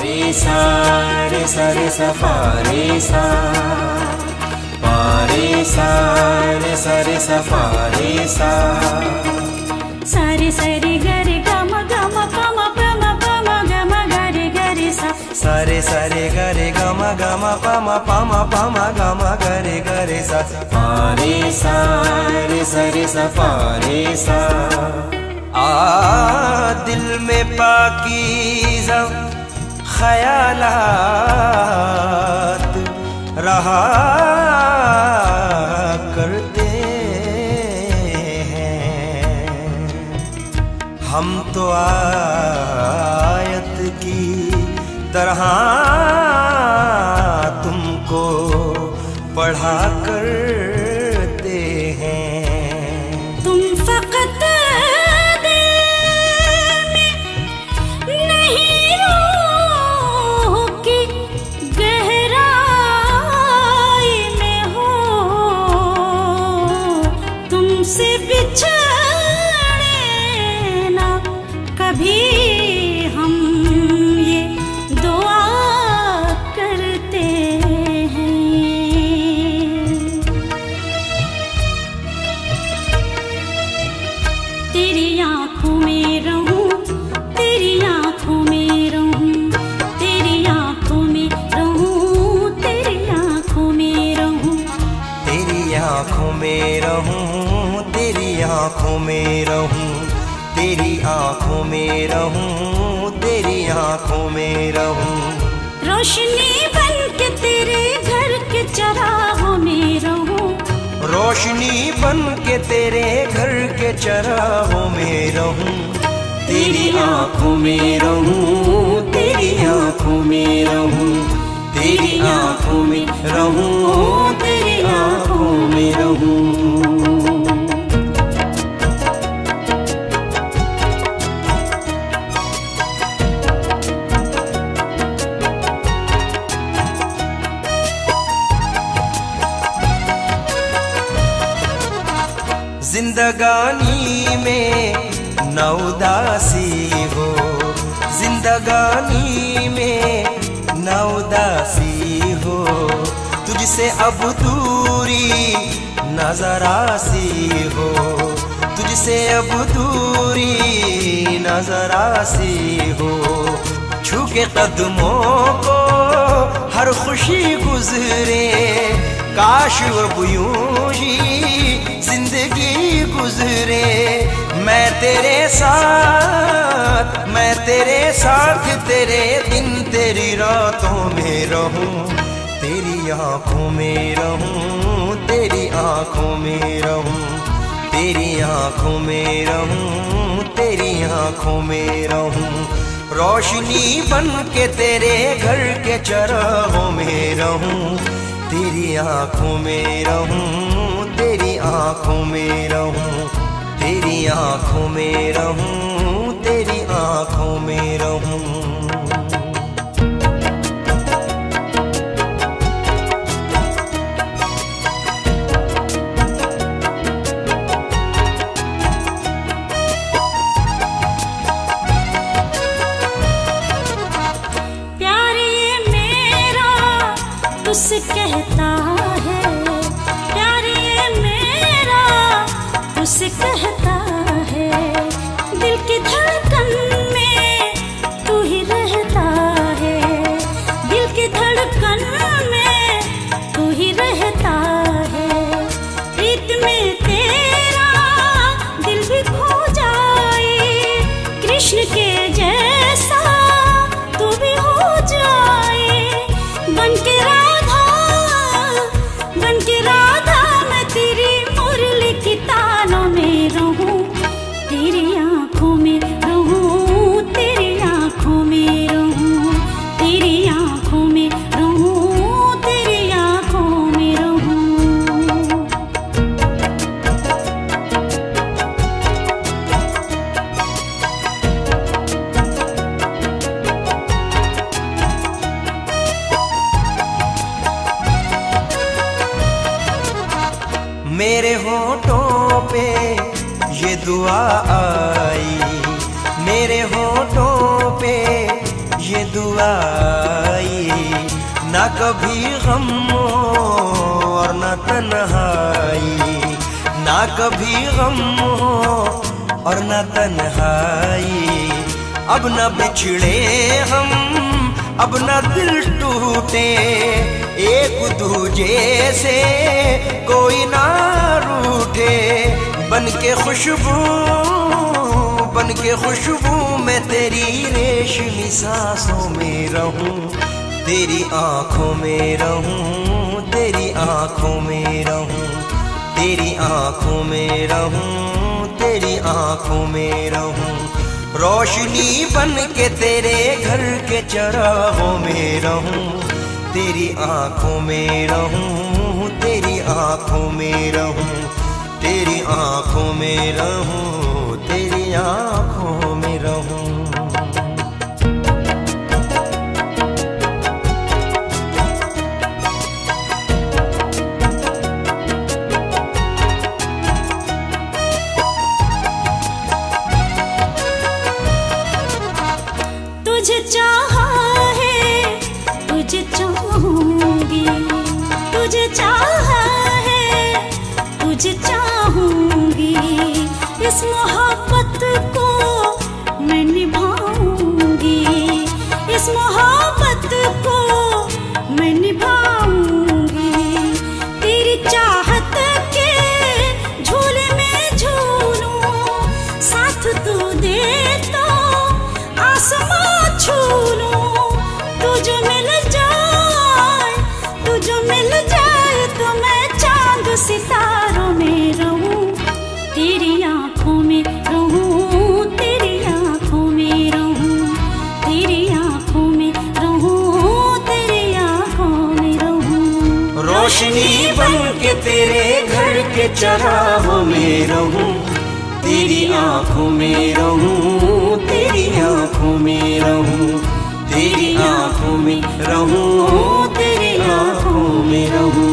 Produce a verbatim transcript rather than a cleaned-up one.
रे सा रे सा रे सा पा रे सा पा रे सा रे सा रे सा पा रे सा सा रे सा रे ग रे ग म ग म प म प म प म ग म ग रे ग रे सा सा रे सा रे ग रे ग म ग म प म प म प म ग म ग रे ग रे सा पा रे सा रे सा रे सा पा रे सा। आ दिल में पाकीज़ा ख़यालात रहा करते हैं, हम तो आयत की तरह तुमको पढ़ा करते हैं। तुम फकत से बिछड़े ना कभी, हम ये दुआ करते हैं। तेरी आँखों में रहूं, तेरी आँखों में रहूं, तेरी आँखों में रहूं, तेरी आँखों में रहूं, तेरी आँखों में रहूं, तेरी आँखों में रहूं, तेरी आँखों में रहूं, तेरी आँखों में रहूं। रोशनी बन के तेरे घर के चराहों में रहूं, रोशनी बन के तेरे घर के चराहों में रहूं। तेरी आँखों में रहूं, तेरी आँखों में रहूं, तेरी आँखों में रहूं, तेरी आँखों में रहूं। जिंदगानी में न उदासी हो, जिंदगानी में न उदासी हो, तुझसे अब दूरी नजर आसी हो, तुझसे अब दूरी नजर आसी हो। छू के कदमों को हर खुशी गुजरे, काश अब यूं ही जिंदगी गुजरे। मैं तेरे साथ, मैं तेरे साथ, तेरे दिन तेरी रातों में रहूं, तेरी आँखों में रहूं, तेरी आँखों में रहूं, तेरी आँखों में रहूं, तेरी आँखों में रहूं। रोशनी बन के तेरे घर के चराहों में रहूं, तेरी आँखों में रहूं, तेरी आँखों में रहूं, तेरी आँखों में रहूं, तेरी आँखों में रहूं। प्यार ये मेरा तुझसे कहता है, प्यार ये मेरा तुझसे कहता है, दिल की धड़कन में तू ही रहता है, दिल की धड़कन में तू ही रहता है। प्रीत में तेरा दिल भी खो जाए, कृष्ण के जैसा तू भी हो जाए। बन के राधा, बन के राधा मैं तेरी मुरली की तानों में रहूं, तेरी आँखों में रहूं, तेरी आँखों में रहूं, तेरी आँखों में रहूं, तेरी आँखों में रहूं। मेरे होठों पे ये दुआ आई, मेरे होठों पे ये दुआई, ना कभी गम और ना तन्हाई, ना कभी गम और ना तन्हाई। अब न बिछड़े हम, अब न दिल टूटे, एक दूजे से कोई ना रूठे। बन के खुशबू, बन के खुशबू मैं तेरी रेशमी सांसों में रहूं, तेरी आंखों में रहूं, तेरी आंखों में रहूं, तेरी आंखों में रहूं, तेरी आंखों में रहूं। रोशनी बन के तेरे घर के चरागों में रहूं, तेरी आंखों में रहूं, तेरी आंखों में रहूं, तेरी आंखों में रहूं, तेरी आंखों में रहूं। तुझे चाहा है, तुझे चाहूंगी, तुझे चाहा है, तुझे चाहूंगी। इस मोहब्बत को मैं निभाऊंगी, इस मोहब्बत को मैं निभाऊंगी। तेरी चाहत के झूले में झूलूं, साथ तू दे तो आसमां छू लूं। तुझे मिल जाए, तुझे मिल जाए तो मैं चांद सितारों में रहूं, तेरी आंखों में रहूं, तेरी आंखों में रहूं, तेरी आंखों में रहूं, तेरी आंखों में रहूं। रोशनी बन के तेरे घर के चरागों में रहूं, तेरी आंखों में रहूं, तेरी आंखों में रहूं, तेरी आंखों में रहूं, तेरी आंखों में रहूं।